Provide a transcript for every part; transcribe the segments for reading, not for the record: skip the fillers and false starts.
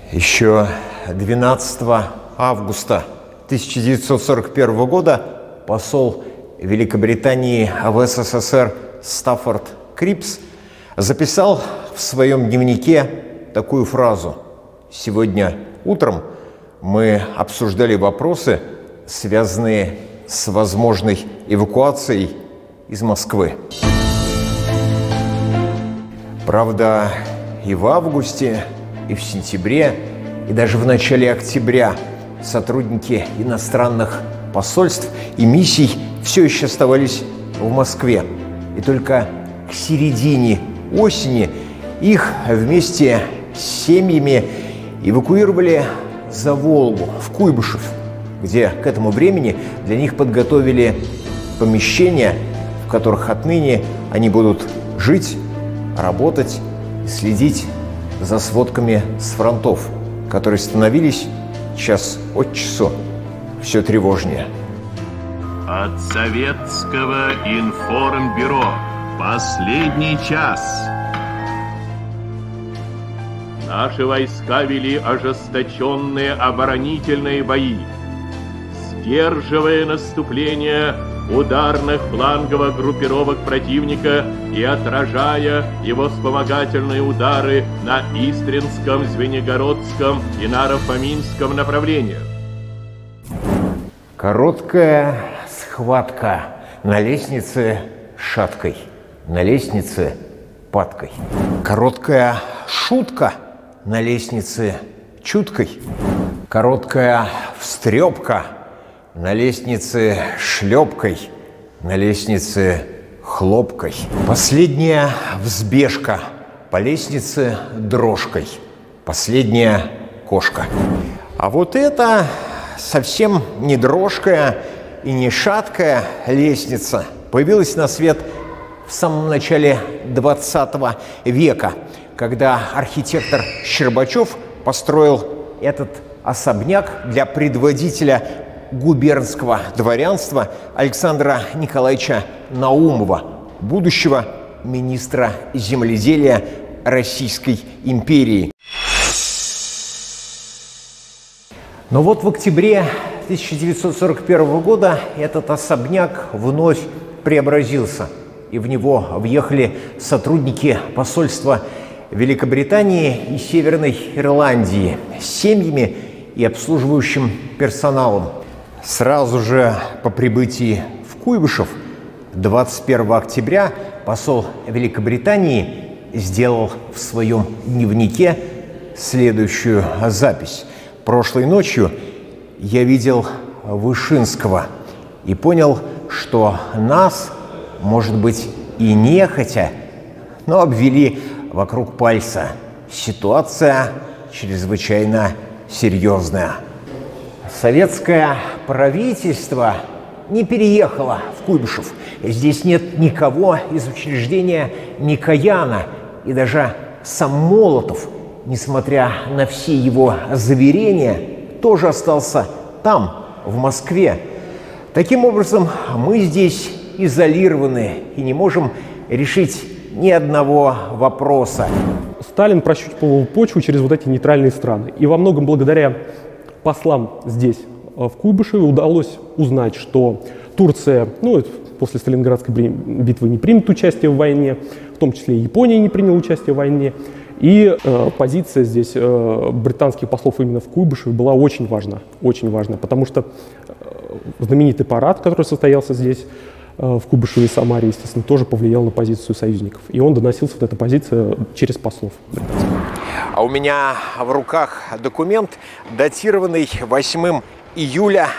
Еще 12 августа 1941 года посол Великобритании в СССР Стаффорд Крипс записал в своем дневнике такую фразу: «Сегодня утром мы обсуждали вопросы, связанные с возможной эвакуацией из Москвы». Правда, и в августе, и в сентябре, и даже в начале октября сотрудники иностранных посольств и миссий все еще оставались в Москве. И только к середине осени их вместе с семьями эвакуировали за Волгу, в Куйбышев, где к этому времени для них подготовили помещения, в которых отныне они будут жить, работать и следить за сводками с фронтов, которые становились час от часу все тревожнее. От Советского информбюро. Последний час. Наши войска вели ожесточенные оборонительные бои, сдерживая наступление ударных фланговых группировок противника и отражая его вспомогательные удары на Истринском, Звенигородском и Наро-Фоминском направлениях. Короткая схватка на лестнице шаткой, на лестнице падкой. Короткая шутка на лестнице чуткой. Короткая встрепка на лестнице шлепкой, на лестнице хлопкой. Последняя взбежка по лестнице дрожкой. Последняя кошка. А вот это совсем не дрожкая и не шаткая лестница появилась на свет в самом начале 20 века, когда архитектор Щербачев построил этот особняк для предводителя губернского дворянства Александра Николаевича Наумова, будущего министра земледелия Российской империи. Но вот в октябре 1941 года этот особняк вновь преобразился, и в него въехали сотрудники посольства Великобритании и Северной Ирландии с семьями и обслуживающим персоналом. Сразу же по прибытии в Куйбышев 21 октября посол Великобритании сделал в своем дневнике следующую запись. «Прошлой ночью я видел Вышинского и понял, что нас, может быть, и нехотя, но обвели вокруг пальца. Ситуация чрезвычайно серьезная». Советское правительство не переехало в Куйбышев. Здесь нет никого из учреждения Микояна, и даже сам Молотов, несмотря на все его заверения, тоже остался там, в Москве. Таким образом, мы здесь изолированы и не можем решить ни одного вопроса. Сталин прощупывал почву через вот эти нейтральные страны. И во многом благодаря послам здесь, в Куйбышеве, удалось узнать, что Турция, после Сталинградской битвы не примет участие в войне, в том числе и Япония не приняла участие в войне. И позиция здесь британских послов именно в Куйбышеве была очень важна, потому что знаменитый парад, который состоялся здесь, в Куйбышеве и Самаре, естественно, тоже повлиял на позицию союзников. И он доносился, вот эта позиция, через послов. А у меня в руках документ, датированный 8 июля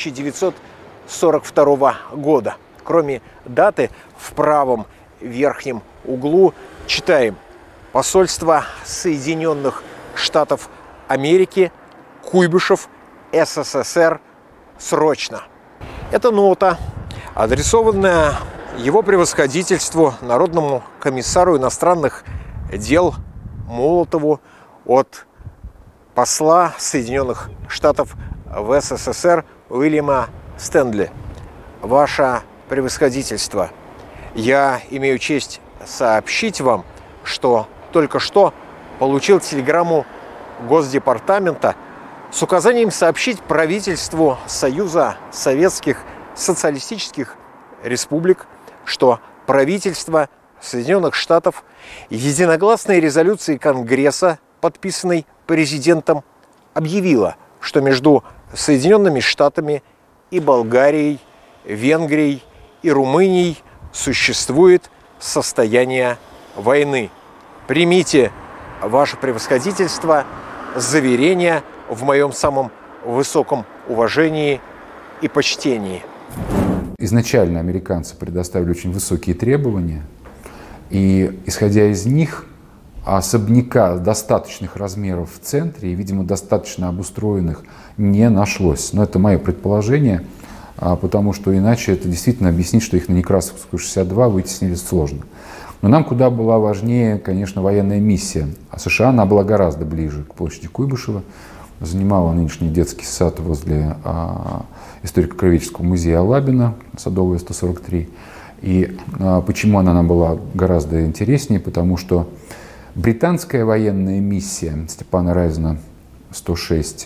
1942 года. Кроме даты, в правом верхнем углу читаем: «Посольство Соединенных Штатов Америки, Куйбышев, СССР, срочно». Это нота, адресованная его превосходительству Народному комиссару иностранных дел Молотову от посла Соединенных Штатов в СССР Уильяма Стэнли. Ваше превосходительство, я имею честь сообщить вам, что только что получил телеграмму Госдепартамента с указанием сообщить правительству Союза Советских Социалистических Республик, что правительство Соединенных Штатов единогласной резолюцией Конгресса, подписанной президентом, объявило, что между Соединенными Штатами и Болгарией, Венгрией и Румынией существует состояние войны. Примите, ваше превосходительство, заверение в моем самом высоком уважении и почтении. Изначально американцы предоставили очень высокие требования, и, исходя из них, особняка достаточных размеров в центре и, видимо, достаточно обустроенных не нашлось. Но это мое предположение, потому что иначе это действительно объяснить, что их на Некрасовскую 62 вытеснили сложно. Но нам куда была важнее, конечно, военная миссия. А США она была гораздо ближе к площади Куйбышева, занимала нынешний детский сад возле историко-краеведческого музея Алабина, Садовая, 143. И почему она нам была гораздо интереснее? Потому что британская военная миссия Степана Разина 106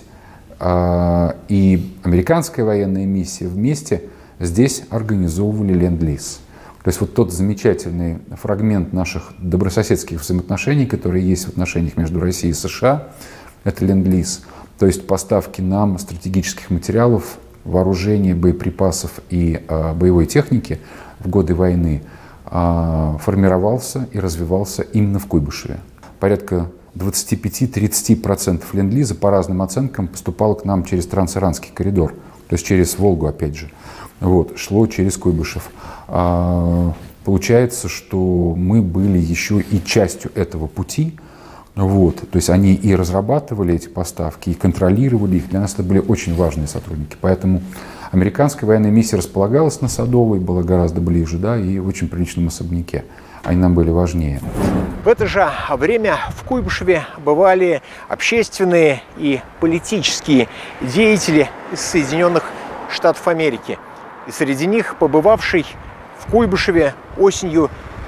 и американская военная миссия вместе здесь организовывали ленд-лиз. То есть вот тот замечательный фрагмент наших добрососедских взаимоотношений, которые есть в отношениях между Россией и США, это ленд-лиз. То есть поставки нам стратегических материалов, вооружения, боеприпасов и боевой техники в годы войны формировался и развивался именно в Куйбышеве. Порядка 25-30% ленд-лиза, по разным оценкам, поступало к нам через Трансиранский коридор, то есть через Волгу, опять же. Вот, шло через Куйбышев. Получается, что мы были еще и частью этого пути. Вот, то есть они и разрабатывали эти поставки, и контролировали их. Для нас это были очень важные сотрудники. Поэтому американская военная миссия располагалась на Садовой, была гораздо ближе, да, и в очень приличном особняке. Они нам были важнее. В это же время в Куйбышеве бывали общественные и политические деятели из Соединенных Штатов Америки. И среди них побывавший в Куйбышеве осенью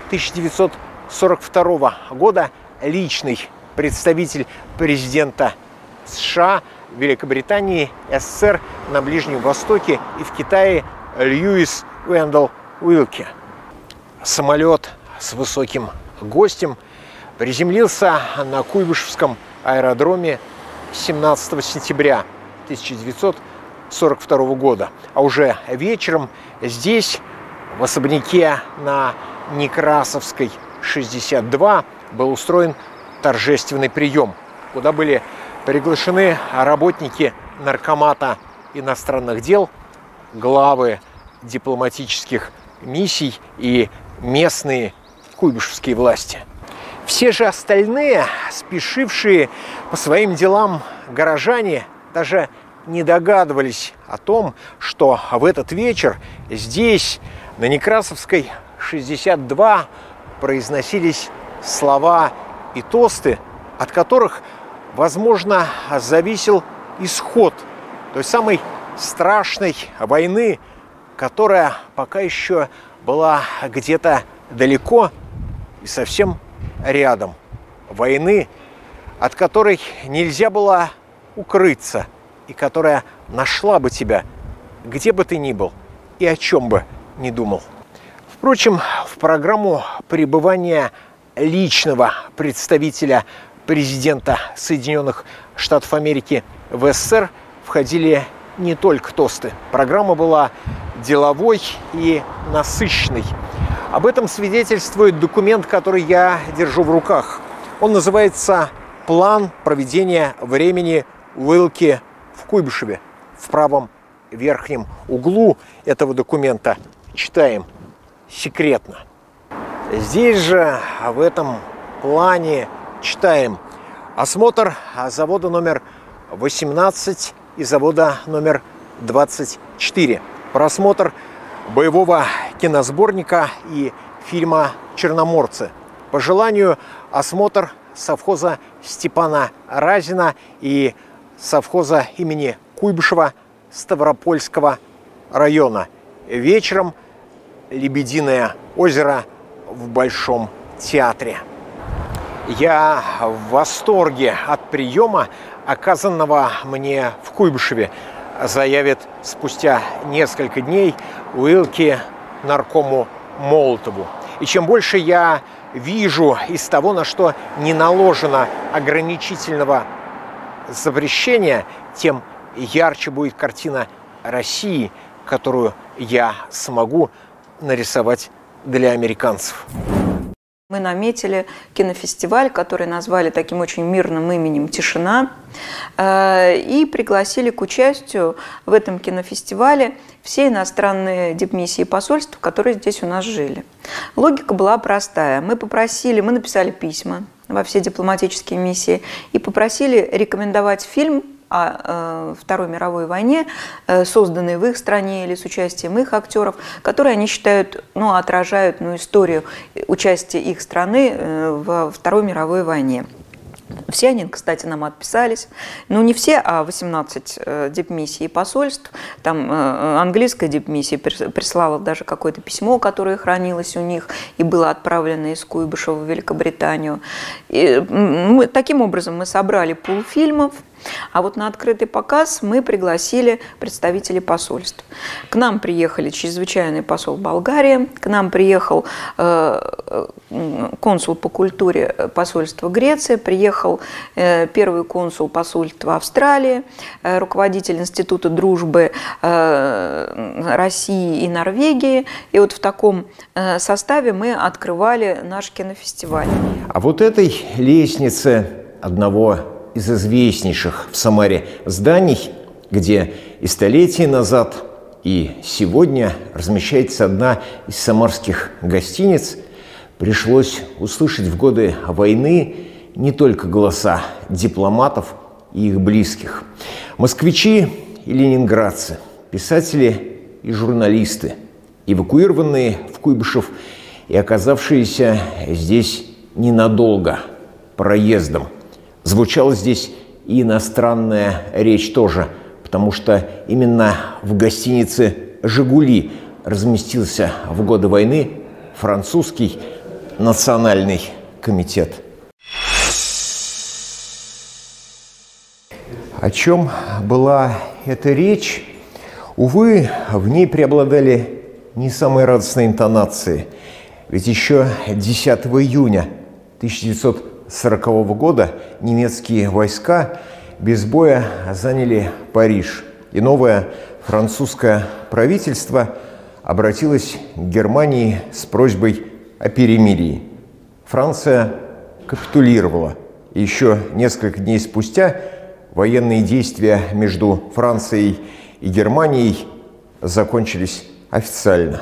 1942 года личный представитель президента США, Великобритании, СССР на Ближнем Востоке и в Китае Льюис Уэндell Уилки. Самолет с высоким гостем приземлился на Куйбышевском аэродроме 17 сентября 1942 года. А уже вечером здесь, в особняке на Некрасовской 62, был устроен торжественный прием, куда были приглашены работники Наркомата иностранных дел, главы дипломатических миссий и местные куйбышевские власти. Все же остальные, спешившие по своим делам горожане, даже не догадывались о том, что в этот вечер здесь, на Некрасовской 62, произносились слова и тосты, от которых, возможно, зависел исход той самой страшной войны, которая пока еще была где-то далеко и совсем рядом. Войны, от которой нельзя было укрыться, и которая нашла бы тебя, где бы ты ни был и о чем бы ни думал. Впрочем, в программу пребывания личного представителя президента Соединенных Штатов Америки в СССР входили не только тосты. Программа была деловой и насыщенной. Об этом свидетельствует документ, который я держу в руках. Он называется «План проведения времени Уилки в Куйбышеве». В правом верхнем углу этого документа читаем секретно. Здесь же, в этом плане, читаем: осмотр завода номер 18 и завода номер 24. Просмотр боевого киносборника и фильма «Черноморцы». По желанию осмотр совхоза Степана Разина и совхоза имени Куйбышева Ставропольского района. Вечером «Лебединое озеро» в Большом театре. Я в восторге от приема, оказанного мне в Куйбышеве, заявит спустя несколько дней Уилки наркому Молотову. И чем больше я вижу из того, на что не наложено ограничительного запрещения, тем ярче будет картина России, которую я смогу нарисовать для американцев. Мы наметили кинофестиваль, который назвали таким очень мирным именем «Тишина», и пригласили к участию в этом кинофестивале все иностранные дипмиссии и посольства, которые здесь у нас жили. Логика была простая. Мы написали письма во все дипломатические миссии и попросили рекомендовать фильм о Второй мировой войне, созданные в их стране или с участием их актеров, которые они считают, отражают историю участия их страны во Второй мировой войне. Все они, кстати, нам отписались. Не все, а 18 дипмиссий и посольств. Там английская дипмиссия прислала даже какое-то письмо, которое хранилось у них и было отправлено из Куйбышева в Великобританию. И, таким образом мы собрали пул фильмов. А вот на открытый показ мы пригласили представителей посольств. К нам приехали чрезвычайный посол Болгарии, к нам приехал консул по культуре посольства Греции, приехал первый консул посольства Австралии, руководитель Института дружбы России и Норвегии. И вот в таком составе мы открывали наш кинофестиваль. А вот этой лестнице одного из известнейших в Самаре зданий, где и столетия назад, и сегодня размещается одна из самарских гостиниц, пришлось услышать в годы войны не только голоса дипломатов и их близких. Москвичи и ленинградцы, писатели и журналисты, эвакуированные в Куйбышев и оказавшиеся здесь ненадолго, проездом. Звучала здесь и иностранная речь тоже, потому что именно в гостинице «Жигули» разместился в годы войны французский национальный комитет. О чем была эта речь? Увы, в ней преобладали не самые радостные интонации. Ведь еще 10 июня 1940 года немецкие войска без боя заняли Париж. И новое французское правительство обратилось к Германии с просьбой о перемирии. Франция капитулировала. И еще несколько дней спустя военные действия между Францией и Германией закончились официально.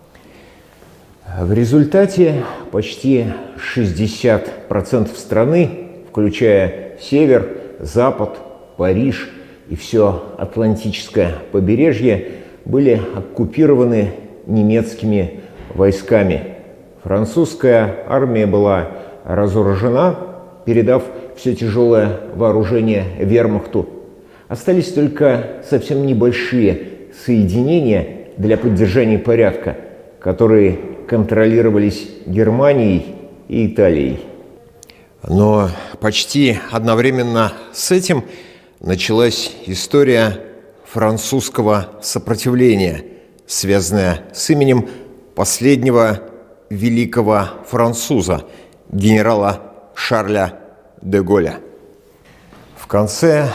В результате почти 60% страны, включая север, запад, Париж и все Атлантическое побережье, были оккупированы немецкими войсками. Французская армия была разоружена, передав все тяжелое вооружение вермахту. Остались только совсем небольшие соединения для поддержания порядка, которые контролировались Германией и Италией. Но почти одновременно с этим началась история французского сопротивления, связанная с именем последнего великого француза, генерала Шарля де Голля. В конце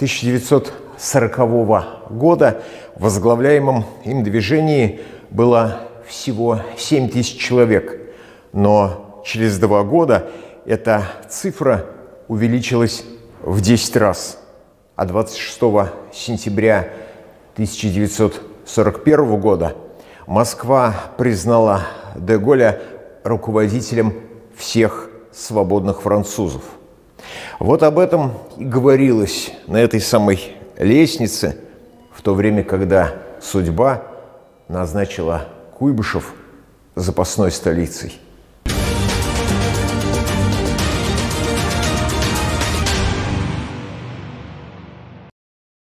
1940 года в возглавляемом им движении было всего 7 тысяч человек, но через 2 года эта цифра увеличилась в 10 раз, а 26 сентября 1941 года Москва признала де Голля руководителем всех свободных французов. Вот об этом и говорилось на этой самой лестнице, в то время, когда судьба назначила Куйбышев запасной столицей.